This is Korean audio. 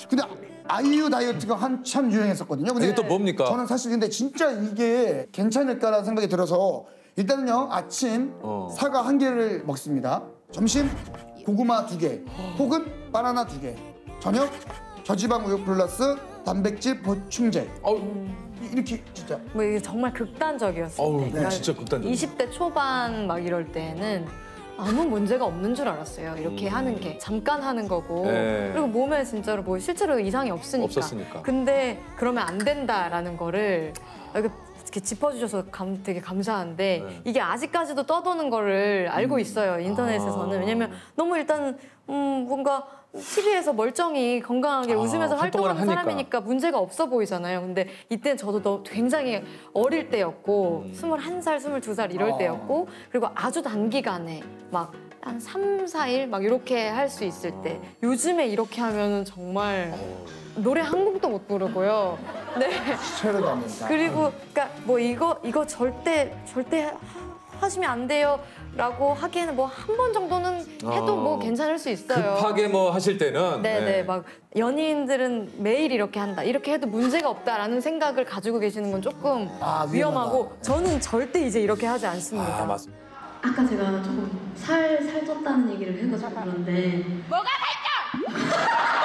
근데 아이유 다이어트가 한참 유행했었거든요. 근데 이게 또 뭡니까? 저는 사실 근데 진짜 이게 괜찮을까라는 생각이 들어서 일단은요 아침 사과 1개를 먹습니다. 점심 고구마 2개 혹은 바나나 2개. 저녁 저지방 우유 플러스 단백질 보충제. 이렇게 진짜. 뭐 이게 정말 극단적이었어요. 네. 진짜 극단적. 20대 초반 막 이럴 때는 아무 문제가 없는 줄 알았어요. 이렇게 하는 게 잠깐 하는 거고 네. 그리고 몸에 진짜로 뭐 실제로 이상이 없으니까. 근데 그러면 안 된다라는 거를 이렇게 짚어주셔서 되게 감사한데 네. 이게 아직까지도 떠도는 거를 알고 있어요. 인터넷에서는. 왜냐면 너무 일단 뭔가 TV에서 멀쩡히 건강하게 웃으면서 활동하는 사람이니까 문제가 없어 보이잖아요. 근데 이때는 저도 굉장히 어릴 때였고 21살, 22살 이럴 때였고 그리고 아주 단기간에 막 한 3, 4일 막 이렇게 할 수 있을 때 요즘에 이렇게 하면은 정말 노래 한 곡도 못 부르고요. 네. 체를 다닌다. 그리고 그러니까 뭐 이거 절대 하시면 안 돼요라고 하기에는 뭐 한 번 정도는 해도 뭐 괜찮을 수 있어요. 급하게 뭐 하실 때는 네네 막 연예인들은 매일 이렇게 한다 이렇게 해도 문제가 없다라는 생각을 가지고 계시는 건 조금 위험하고 저는 절대 이제 이렇게 하지 않습니다. 맞습니다. 아까 제가 조금 살 쪘다는 얘기를 해가지고 그런데 뭐가 살쪄?